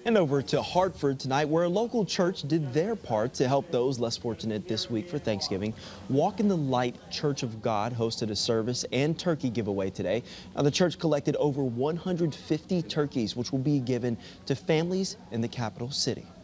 And over to Hartford tonight, where a local church did their part to help those less fortunate this week for Thanksgiving. Walk in the Light Church of God hosted a service and turkey giveaway today. Now, the church collected over 150 turkeys, which will be given to families in the capital city.